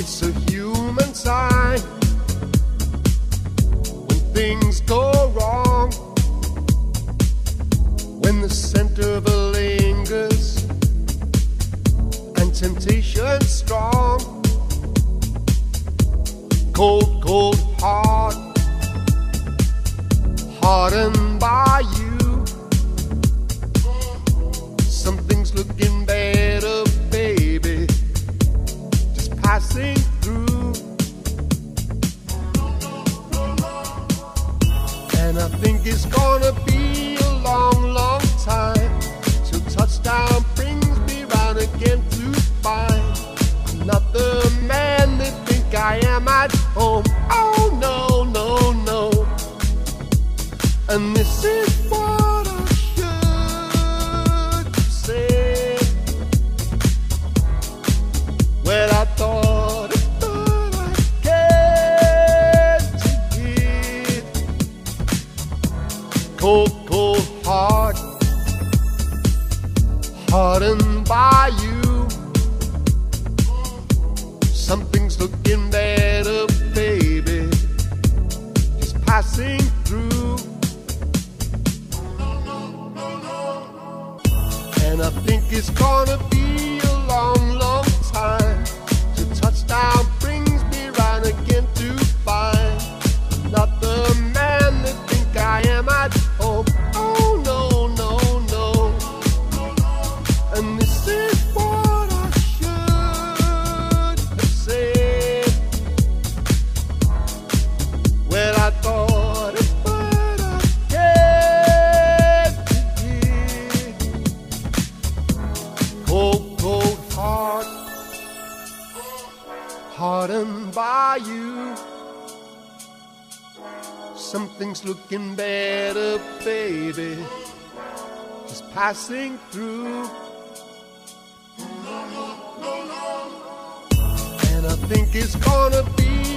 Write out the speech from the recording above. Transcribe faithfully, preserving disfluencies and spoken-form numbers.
It's a human sign when things go wrong, when the scent of a lingers and temptation strong. Cold, cold heart, hardened by you. Something's looking better, baby, just passing through. And I think it's gonna be a long, long time till touchdown brings me round again to find another man that think I am at home. Oh no, no, no. And this is what I should have said. Well, I thought it, but I can't forget. Cold, cold heart, hardened by you. Something's looking better, baby, just passing through. And I think it's gonna be a long, long time till touchdown brings me round again to find another man that think I am at home. Oh no, no, no. And this is what I should have said. Well, I thought it, but I can't forget. Cold, cold heart, hardened by you. Something's looking better, baby, just passing through. And I think it's gonna be